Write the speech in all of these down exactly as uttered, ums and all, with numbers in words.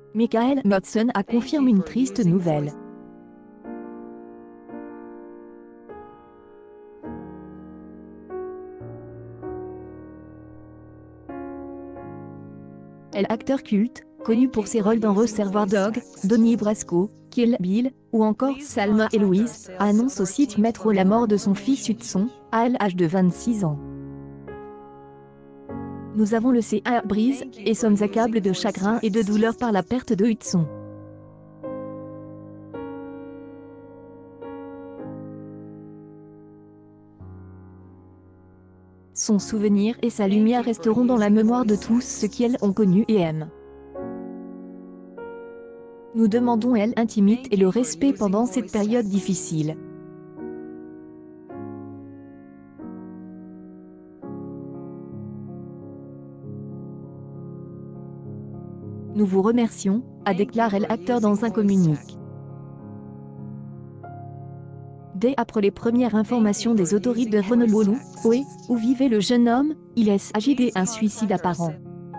Michael Knudsen a confirmé une triste nouvelle. L'acteur culte, connu pour ses rôles dans Reservoir Dogs, Donnie Brasco, Kill Bill, ou encore Thelma et Louise, annonce au site Metro la mort de son fils Hudson, à l'âge de vingt-six ans. Nous avons le cœur brise, et sommes accablés de chagrin et de douleur par la perte de Hudson. Son souvenir et sa lumière resteront dans la mémoire de tous ceux qui l'ont connu et aiment. Nous demandons l'intimité et le respect pendant cette période difficile. Nous vous remercions, a déclaré l'acteur dans un communiqué. Dès après les premières informations des autorités de Honolulu, Hawaii, où vivait le jeune homme, il s'agit d'un suicide apparent.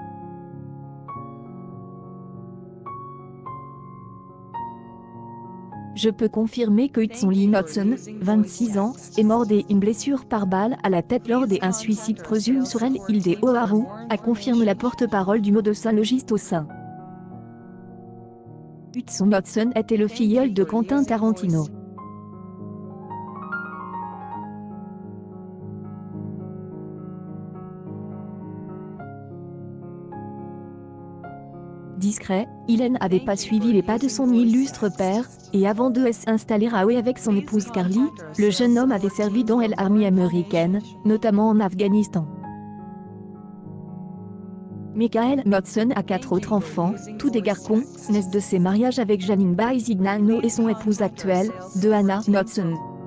Je peux confirmer que Hudson Lee Knudsen, vingt-six ans, est mort d'une blessure par balle à la tête lors d'un suicide présumé sur l'île des Oahu, a confirmé la porte-parole du médecin légiste au sein. Hudson Knudsen était le filleul de Quentin Tarantino. Discret, il n'avait pas suivi les pas de son illustre père, et avant de s'installer à Hawaï avec son épouse Carly, le jeune homme avait servi dans l'armée américaine, notamment en Afghanistan. Michael Knudsen a quatre autres enfants, tous des garçons, naissent de ses mariages avec Janine Baisignano et son épouse actuelle, de Hannah Knudsen.